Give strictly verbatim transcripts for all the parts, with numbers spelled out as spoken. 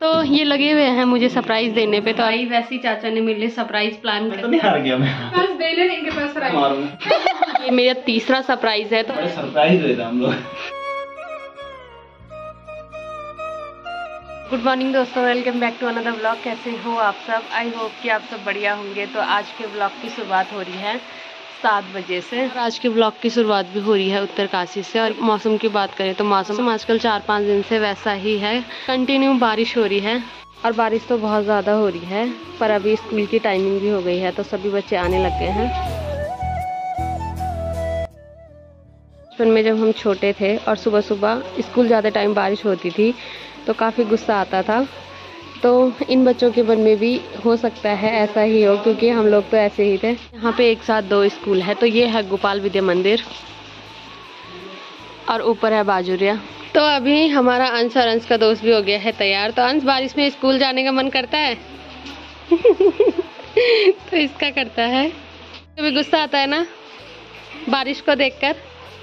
तो ये लगे हुए हैं मुझे सरप्राइज देने पे, तो आई वैसे ही चाचा ने मेरे लिए सरप्राइज प्लान तो नहीं हार गया मैं। बस दे ले इनके पास ये मेरा तीसरा सरप्राइज है। तो सरप्राइज हुए थे हम लोग। गुड मॉर्निंग दोस्तों, welcome back to another vlog. कैसे हो आप सब? आई होप कि आप सब बढ़िया होंगे। तो आज के व्लॉग की शुरुआत हो रही है सात बजे से और आज के ब्लॉग की शुरुआत भी हो रही है उत्तरकाशी से। और मौसम की बात करें तो मौसम आजकल चार पाँच दिन से वैसा ही है, कंटिन्यू बारिश हो रही है और बारिश तो बहुत ज़्यादा हो रही है। पर अभी स्कूल की टाइमिंग भी हो गई है तो सभी बच्चे आने लग गए हैं। बचपन में जब हम छोटे थे और सुबह सुबह स्कूल जाते टाइम बारिश होती थी तो काफ़ी गुस्सा आता था। तो इन बच्चों के मन में भी हो सकता है ऐसा ही हो, क्योंकि हम लोग तो ऐसे ही थे। यहाँ पे एक साथ दो स्कूल है, तो ये है गोपाल विद्या मंदिर और ऊपर है बाजुरिया। तो अभी हमारा अंश और अंश का दोस्त भी हो गया है तैयार। तो अंश, बारिश में स्कूल जाने का मन करता है? तो इसका करता है। कभी गुस्सा आता है ना बारिश को देखकर?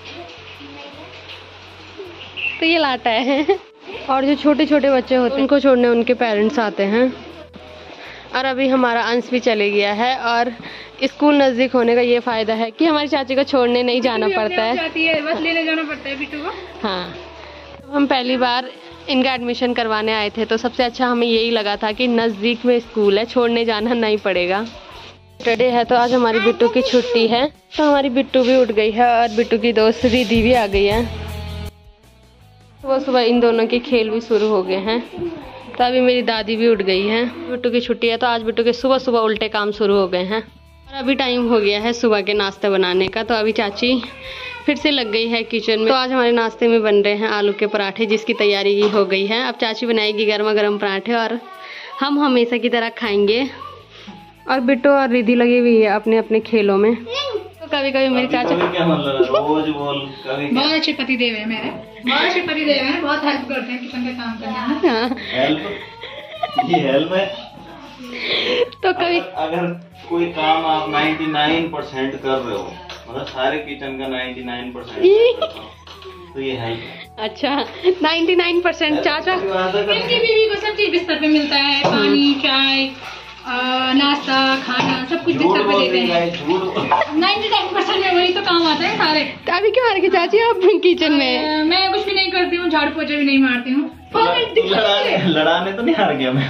तो ये लाटा है। और जो छोटे छोटे बच्चे होते हैं उनको छोड़ने उनके पेरेंट्स आते हैं। और अभी हमारा अंश भी चले गया है। और स्कूल नज़दीक होने का ये फ़ायदा है कि हमारी चाची को छोड़ने नहीं जाना पड़ता है, है बस लेने जाना पड़ता है बिट्टू को। हाँ, तो हम पहली बार इनका एडमिशन करवाने आए थे तो सबसे अच्छा हमें यही लगा था कि नज़दीक में स्कूल है, छोड़ने जाना नहीं पड़ेगा। सैटरडे है तो आज हमारी बिट्टू की छुट्टी है। तो हमारी बिट्टू भी उठ गई है और बिट्टू की दोस्त रिद्धि भी आ गई है। सुबह सुबह इन दोनों के खेल भी शुरू हो गए हैं। तो अभी मेरी दादी भी उठ गई है। बिट्टू की छुट्टी है तो आज बिट्टू के सुबह सुबह उल्टे काम शुरू हो गए हैं। और अभी टाइम हो गया है सुबह के नाश्ते बनाने का। तो अभी चाची फिर से लग गई है किचन में। तो आज हमारे नाश्ते में बन रहे हैं आलू के पराठे, जिसकी तैयारी हो गई है। अब चाची बनाएगी गर्मा गर्म पराठे और हम हमेशा की तरह खाएंगे। और बिट्टू और रिद्धि लगी हुई है अपने अपने खेलों में। तो कभी कभी मेरी चाचा क्या मतलब रोज बोल कभी बहुत अच्छे पति देव है मेरे, बहुत अच्छे पति देव हैं, बहुत हेल्प करते हैं किचन के काम करने में। हाँ। हेल्प ये हेल्प है। तो कभी अगर, अगर कोई काम आप निन्यानवे परसेंट कर रहे हो, मतलब सारे किचन का निन्यानवे परसेंट, तो ये हेल्प है। अच्छा, निन्यानवे परसेंट चाचा। इनकी बीवी को सब चीज बिस्तर पे मिलता है, पानी, चाय, नाश्ता, खाना सब कुछ बिस्तर पे देते हैं। नाइन्टी नाइन परसेंट में वही तो काम आता है सारे। तो अभी क्यों हार के चाची आप किचन में? मैं कुछ भी नहीं करती हूँ, झाड़ू पोछा भी नहीं मारती हूँ। लड़ाने लड़ाने तो नहीं हार गया मैं।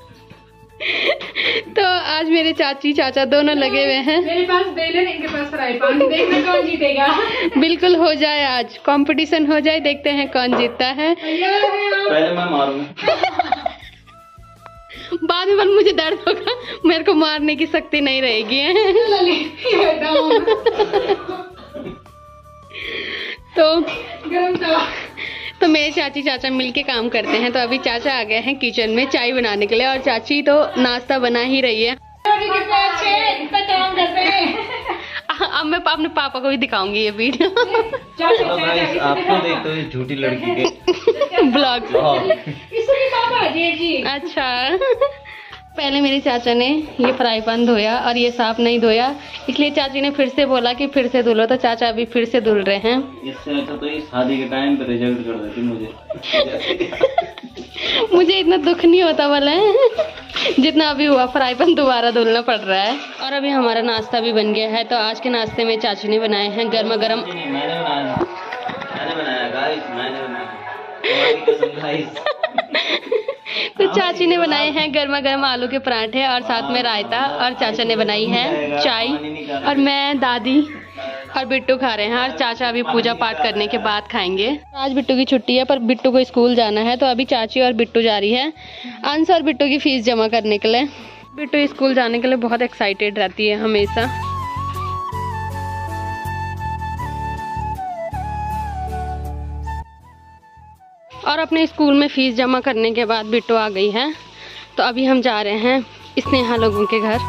तो आज मेरे चाची चाचा दोनों लगे हुए हैं। मेरे पास बेलन, इनके पास फ्राई पैन, देखना कौन जीतेगा। बिल्कुल हो जाए, आज कंपटीशन हो जाए, देखते हैं कौन जीतता है। पहले मैं मारूंगा। बाद में मुझे डर होगा, मेरे को मारने की शक्ति नहीं रहेगी। तो तो मेरे चाची चाचा मिलके काम करते हैं। तो अभी चाचा आ गए हैं किचन में चाय बनाने के लिए और चाची तो नाश्ता बना ही रही है। काम करते हैं। अब मैं अपने पापा को भी दिखाऊंगी ये वीडियो। आपको देखते हुए झूठी लड़की के ब्लॉग। अच्छा, पहले मेरे चाचा ने ये फ्राई पैन धोया और ये साफ नहीं धोया, इसलिए चाची ने फिर से बोला कि फिर से धुलो। तो चाचा अभी फिर से धुल रहे हैं। इससे अच्छा तो ये शादी के टाइम पे रिजेक्ट कर देती मुझे। मुझे इतना दुख नहीं होता वाला है जितना अभी हुआ, फ्राई पैन दोबारा धुलना पड़ रहा है। और अभी हमारा नाश्ता भी बन गया है। तो आज के नाश्ते में चाची ने बनाए हैं गर्मा गर्म। मैंने बनाया, मैंने बनाया गाइस, मैंने बनाया। तो चाची ने बनाए हैं गर्मा गर्म आलू के पराठे और साथ में रायता, और चाचा ने बनाई है चाय, और मैं, दादी और बिट्टू खा रहे हैं। और चाचा अभी पूजा पाठ करने के बाद खाएंगे। आज बिट्टू की छुट्टी है पर बिट्टू को स्कूल जाना है। तो अभी चाची और बिट्टू जा रही है अंश और बिट्टू की फीस जमा करने के लिए। बिट्टू स्कूल जाने के लिए बहुत एक्साइटेड रहती है हमेशा। और अपने स्कूल में फीस जमा करने के बाद बिट्टू आ गई है। तो अभी हम जा रहे हैं स्नेहा लोगों के घर।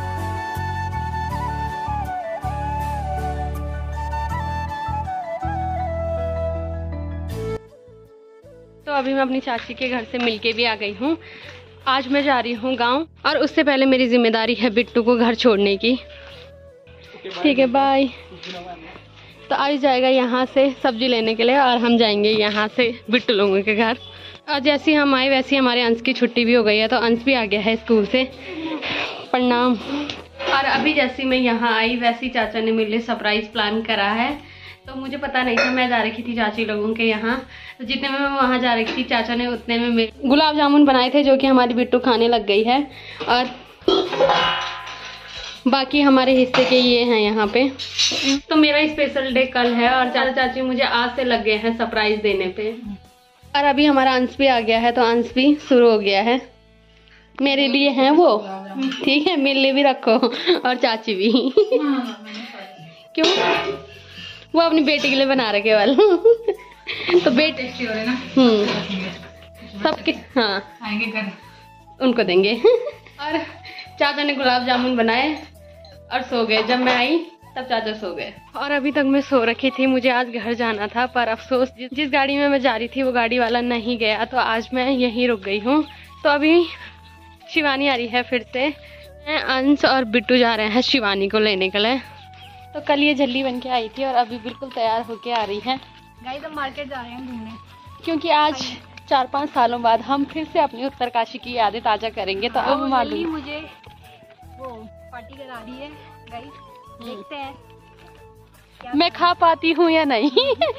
तो अभी मैं अपनी चाची के घर से मिलके भी आ गई हूँ। आज मैं जा रही हूँ गांव, और उससे पहले मेरी जिम्मेदारी है बिट्टू को घर छोड़ने की। ठीक है, बाय। तो आई जाएगा यहाँ से सब्जी लेने के लिए और हम जाएंगे यहाँ से बिट्टू लोगों के घर। और जैसे हम आए वैसे हमारे अंश की छुट्टी भी हो गई है, तो अंश भी आ गया है स्कूल से। प्रणाम। और अभी जैसे मैं यहाँ आई वैसे ही चाचा ने मेरे लिए सरप्राइज प्लान करा है। तो मुझे पता नहीं था, मैं जा रही थी चाची लोगों के यहाँ, तो जितने में मैं वहाँ जा रही थी चाचा ने उतने में मेरे गुलाब जामुन बनाए थे, जो कि हमारी बिट्टू खाने लग गई है। और बाकी हमारे हिस्से के ये हैं यहाँ पे। तो मेरा स्पेशल डे कल है और चाचा चाची मुझे आज से लग गए हैं सरप्राइज देने पे। और अभी हमारा अंश भी आ गया है, तो अंश भी शुरू हो गया है। मेरे लिए हैं वो, ठीक है, मेरे लिए भी रखो और चाची भी। क्यों? वो अपनी बेटी के लिए बना रखे वाल। तो बेटे हम्म सबके हाँ आएंगे घर, उनको देंगे। और चाचा ने गुलाब जामुन बनाए और सो गए। जब मैं आई तब चाचा सो गए। और अभी तक मैं सो रखी थी। मुझे आज घर जाना था, पर अफसोस जिस, जिस गाड़ी में मैं जा रही थी वो गाड़ी वाला नहीं गया, तो आज मैं यहीं रुक गई हूँ। तो अभी शिवानी आ रही है फिर से। अंश और बिट्टू जा रहे हैं शिवानी को लेने के लिए। तो कल ये झल्ली बन के आई थी और अभी बिल्कुल तैयार होके आ रही है। गाइस हम मार्केट जा रहे हैं घूमने, क्योंकि आज चार पाँच सालों बाद हम फिर से अपनी उत्तरकाशी की यादें ताज़ा करेंगे। तो अब मालूम मुझे वो पार्टी करा रही है। गाइस देखते हैं मैं खा पाती हूँ या नहीं।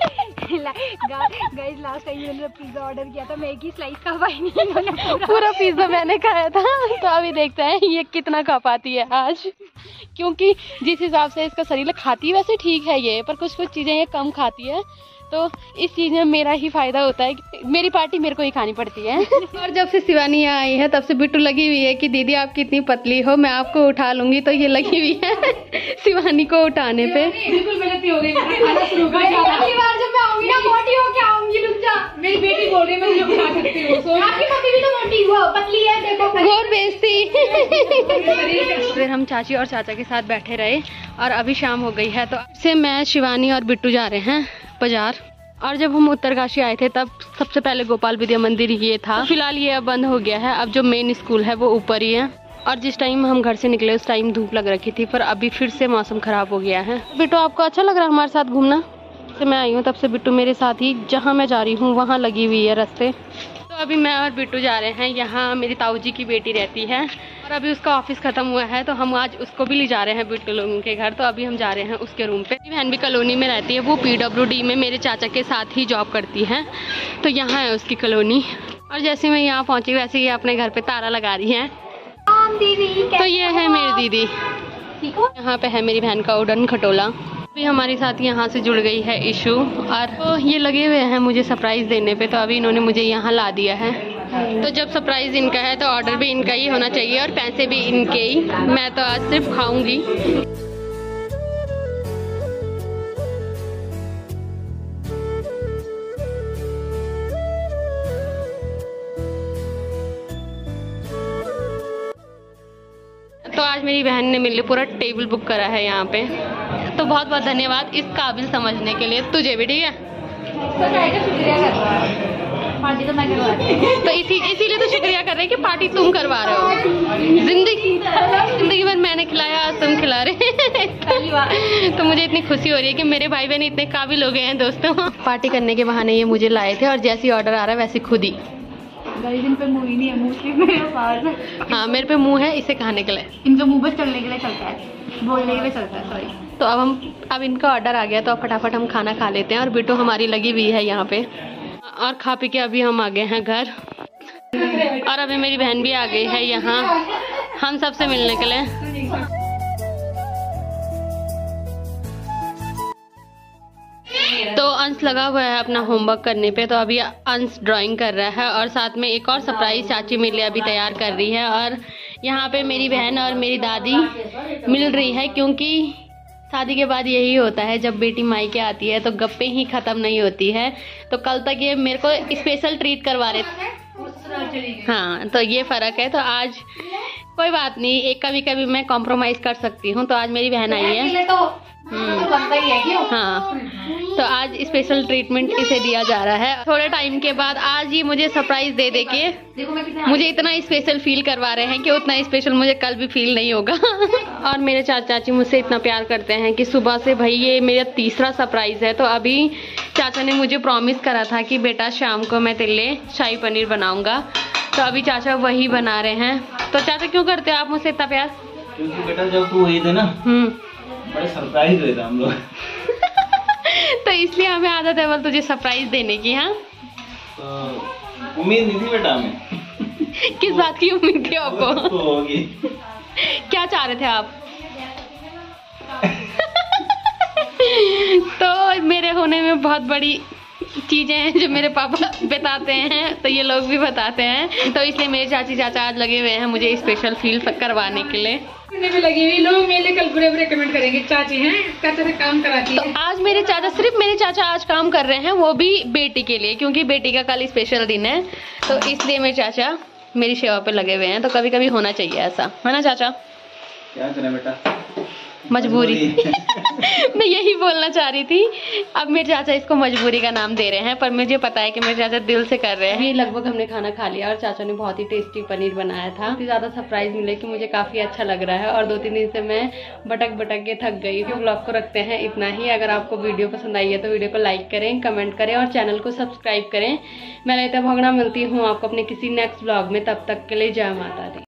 गाइस लास्ट टाइम मैंने पिज्जा ऑर्डर किया था, मैं एक ही स्लाइस खा पाई नहीं, मैंने पूरा पूरा पिज्जा मैंने खाया था। तो अभी देखते हैं ये कितना खा पाती है आज, क्योंकि जिस हिसाब से इसका शरीर खाती वैसे ठीक है ये, पर कुछ कुछ चीज़ें ये कम खाती है। तो इस चीज़ में मेरा ही फायदा होता है कि मेरी पार्टी मेरे को ही खानी पड़ती है। और जब से शिवानी यहाँ आई है तब से बिट्टू लगी हुई है कि दीदी आप कितनी पतली हो, मैं आपको उठा लूंगी। तो ये लगी हुई है शिवानी को उठाने पे। बिल्कुल मेहनती हो गई। अगली बार जब मैं आऊंगी ना मोटी हो के आऊंगी। रुक जा, मेरी बेटी बोल रही है मैं तुझे उठा सकती हूँ। आपकी मम्मी भी तो मोटी हुआ पतली है, देखो बहुत बेइज्जती। फिर हम चाची और चाचा के साथ बैठे रहे और अभी शाम हो गई है। तो से मैं शिवानी और बिट्टू जा रहे हैं बाजार। और जब हम उत्तरकाशी आए थे तब सबसे पहले गोपाल विद्या मंदिर ये था। फिलहाल ये अब बंद हो गया है। अब जो मेन स्कूल है वो ऊपर ही है। और जिस टाइम हम घर से निकले उस टाइम धूप लग रखी थी, पर अभी फिर से मौसम खराब हो गया है। बिट्टू आपको अच्छा लग रहा है हमारे साथ घूमना? से मैं आई हूँ तब से बिट्टू मेरे साथ ही जहाँ मैं जा रही हूँ वहाँ लगी हुई है रास्ते। तो अभी मैं और बिट्टू जा रहे हैं। यहाँ मेरी ताऊ जी की बेटी रहती है और अभी उसका ऑफिस खत्म हुआ है, तो हम आज उसको भी ले जा रहे हैं बिट्टू लोगों के घर। तो अभी हम जा रहे हैं उसके रूम पे। मेरी बहन भी कॉलोनी में रहती है, वो पीडब्ल्यूडी में मेरे चाचा के साथ ही जॉब करती है। तो यहाँ है उसकी कॉलोनी। और जैसे मैं यहाँ पहुँची वैसे ही अपने घर पे ताला लगा रही है। दीदी तो ये है मेरी दीदी। यहाँ पे है मेरी बहन का उड़न खटोला। अभी हमारे साथ यहाँ से जुड़ गई है इशू। और तो ये लगे हुए हैं मुझे सरप्राइज देने पे, तो अभी इन्होंने मुझे यहाँ ला दिया है। तो जब सरप्राइज इनका है तो ऑर्डर भी इनका ही होना चाहिए और पैसे भी इनके ही। मैं तो आज सिर्फ खाऊंगी। तो आज मेरी बहन ने मेरे लिए पूरा टेबल बुक करा है यहाँ पे। तो बहुत बहुत धन्यवाद इस काबिल समझने के लिए। तुझे भी ठीक है। शुक्रिया कर रहा है, पार्टी तो मैं करवाती हूँ। तो इसी इसीलिए तो शुक्रिया कर रहे हैं कि पार्टी तुम करवा रहे हो। जिंदगी जिंदगी भर मैंने खिलाया, आज तुम खिला रहे। तो मुझे इतनी खुशी हो रही है कि मेरे भाई बहन इतने काबिल हो गए हैं दोस्तों। पार्टी करने के बहाने ये मुझे लाए थे और जैसे ही ऑर्डर आ रहा है वैसे खुद ही। इन पे मुँह ही नहीं है, मुँह सिर्फ मेरे पास। हाँ मेरे पे मुँह है इसे खाने के लिए। इनका मुँह बस चलने के लिए चलता है, बोलने के लिए चलता है। सॉरी। तो अब हम अब इनका ऑर्डर आ गया तो अब फटाफट हम खाना खा लेते हैं। और बिट्टू हमारी लगी हुई है यहाँ पे। और खा पी के अभी हम आ गए हैं घर। और अभी मेरी बहन भी आ गई है यहाँ हम सबसे मिलने के लिए। तो अंश लगा हुआ है अपना होमवर्क करने पे। तो अभी अंश ड्राइंग कर रहा है और साथ में एक और सरप्राइज चाची मेरे लिए अभी तैयार कर रही है। और यहाँ पे मेरी बहन और मेरी दादी मिल रही है, क्योंकि शादी के बाद यही होता है, जब बेटी मायके आती है तो गप्पे ही खत्म नहीं होती है। तो कल तक ये मेरे को स्पेशल ट्रीट करवा रहे थे। हाँ तो ये फ़र्क है। तो आज कोई बात नहीं, एक कभी कभी मैं कॉम्प्रोमाइज़ कर सकती हूँ। तो आज मेरी बहन आई है। तो बनता ही है क्यों? हाँ, तो आज स्पेशल ट्रीटमेंट इसे दिया जा रहा है थोड़े टाइम के बाद। आज ये मुझे सरप्राइज दे दे के मुझे इतना स्पेशल फील करवा रहे हैं कि उतना स्पेशल मुझे कल भी फील नहीं होगा। और मेरे चाचा चाची मुझसे इतना प्यार करते हैं कि सुबह से भाई ये मेरा तीसरा सरप्राइज है। तो अभी चाचा ने मुझे प्रॉमिस करा था कि बेटा शाम को मैं तेरे लिए शाही पनीर बनाऊंगा, तो अभी चाचा वही बना रहे हैं। तो चाचा क्यों करते हो आप मुझसे इतना प्यार? क्योंकि बेटा जब तू हुई थे ना बड़े सरप्राइज हुए थे हम लोग। तो इसलिए हमें आदत है बल तुझे सरप्राइज देने की। हाँ, तो उम्मीद नहीं थी बेटा हमें। किस बात की उम्मीद थी आपको? तो होगी। क्या चाह रहे थे आप? तो मेरे होने में बहुत बड़ी चीजें हैं जो मेरे पापा बताते हैं, तो ये लोग भी बताते हैं। तो इसलिए मेरे चाची चाचा आज लगे हुए हैं मुझे स्पेशल फील करवाने के लिए। में लगी हुई लोग मेरे कल बुरे बुरे कमेंट करेंगे, चाची हैं चाचा से काम कराती है। तो आज मेरे चाचा, सिर्फ मेरे चाचा आज काम कर रहे हैं, वो भी बेटी के लिए, क्योंकि बेटी का कल स्पेशल दिन है। तो इसलिए मेरे चाचा मेरी सेवा पे लगे हुए हैं। तो कभी कभी होना चाहिए ऐसा, है ना चाचा? क्या करें बेटा, मजबूरी। मैं यही बोलना चाह रही थी। अब मेरे चाचा इसको मजबूरी का नाम दे रहे हैं, पर मुझे पता है कि मेरे चाचा दिल से कर रहे हैं। ये लगभग हमने खाना खा लिया और चाचा ने बहुत ही टेस्टी पनीर बनाया था। इतनी ज्यादा सरप्राइज मिले कि मुझे काफी अच्छा लग रहा है। और दो तीन दिन से मैं भटक भटक के थक गई हूँ। ब्लॉग को रखते हैं इतना ही। अगर आपको वीडियो पसंद आई है तो वीडियो को लाइक करें, कमेंट करें और चैनल को सब्सक्राइब करें। मैं ललिता भगड़ा मिलती हूँ आपको अपने किसी नेक्स्ट ब्लॉग में। तब तक के लिए जय माता दी।